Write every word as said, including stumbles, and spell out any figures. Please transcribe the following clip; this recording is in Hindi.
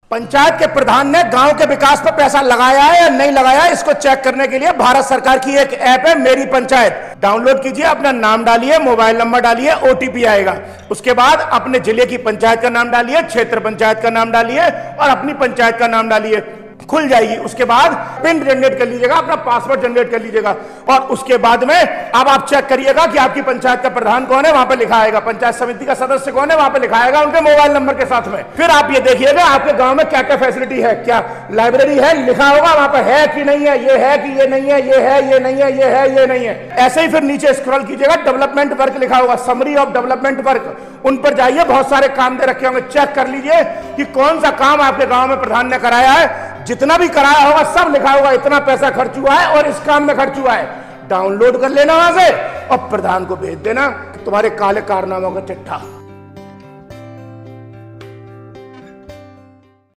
पंचायत के प्रधान ने गांव के विकास पर पैसा लगाया है या नहीं लगाया है, इसको चेक करने के लिए भारत सरकार की एक ऐप है मेरी पंचायत। डाउनलोड कीजिए, अपना नाम डालिए, मोबाइल नंबर डालिए, ओटीपी आएगा। उसके बाद अपने जिले की पंचायत का नाम डालिए, क्षेत्र पंचायत का नाम डालिए और अपनी पंचायत का नाम डालिए, खुल जाएगी। उसके बाद पिन जनरेट कर लीजिएगा, अपना पासवर्ड जनरेट कर लीजिएगा और उसके बाद में अब आप चेक करिएगा कि आपकी पंचायत का प्रधान कौन है, वहां पे लिखा आएगा। पंचायत समिति का सदस्य कौन है, वहां पे लिखा आएगा उनके मोबाइल नंबर के साथ में। फिर आप ये देखिएगा आपके गांव में क्या क्या फैसिलिटी है, क्या लाइब्रेरी है, लिखा होगा वहां पर है कि नहीं है, ये है कि ये नहीं है, ये है ये नहीं है, ये है ये नहीं है। ऐसे ही फिर नीचे स्क्रॉल कीजिएगा, डेवलपमेंट वर्क लिखा होगा, समरी ऑफ डेवलपमेंट वर्क, उन पर जाइए, बहुत सारे काम दे रखे होंगे। चेक कर लीजिए कि कौन सा काम आपके गांव में प्रधान ने कराया है। जितना भी कराया होगा सब लिखा होगा, इतना पैसा खर्च हुआ है और इस काम में खर्च हुआ है। डाउनलोड कर लेना वहां से और प्रधान को भेज देना तुम्हारे काले कारनामों का चिट्ठा।